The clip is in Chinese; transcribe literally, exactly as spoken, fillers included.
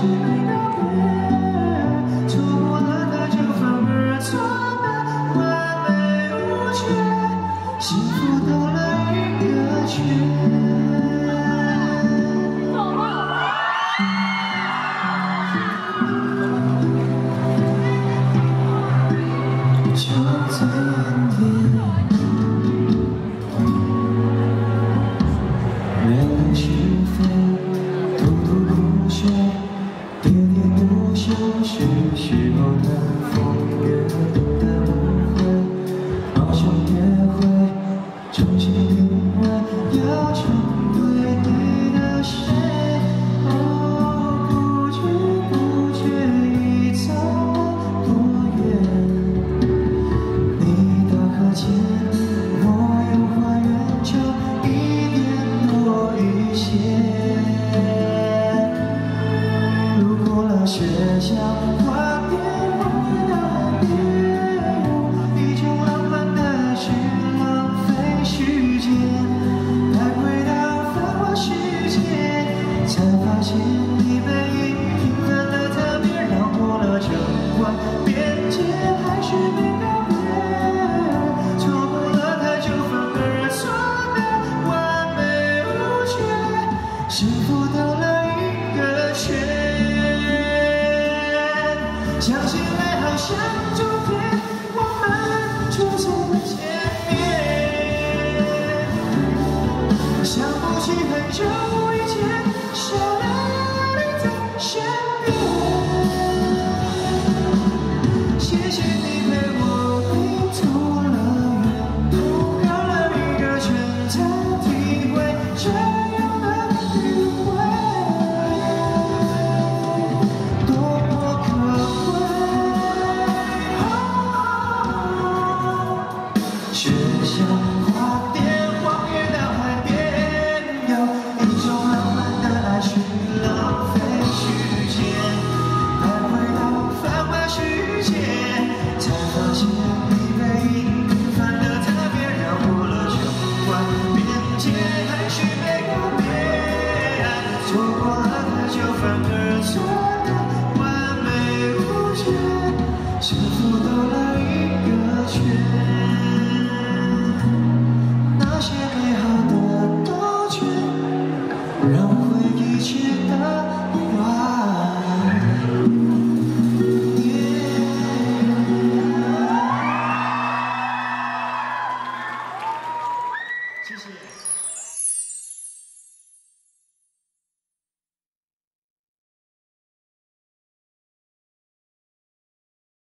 没告别，错过了它就反而错的完美无缺，幸福兜了一个圈。 就在眼前，面对是非，吐吐不休，喋喋不休，许许后的风月，等待不回，好像也会重新定位，要成为你的谁？哦，不知不觉已走了多远。 我又还原成一点多一些，路过了学校花店，回到海边，一种浪漫的去浪费时间，带回到繁华世界，才发现你背影平淡的特别，绕过了整块边界，还是没告别。 幸福兜了一个圈，想起来好像昨天我们就在了前面，想不起很久以前，少了你在身边。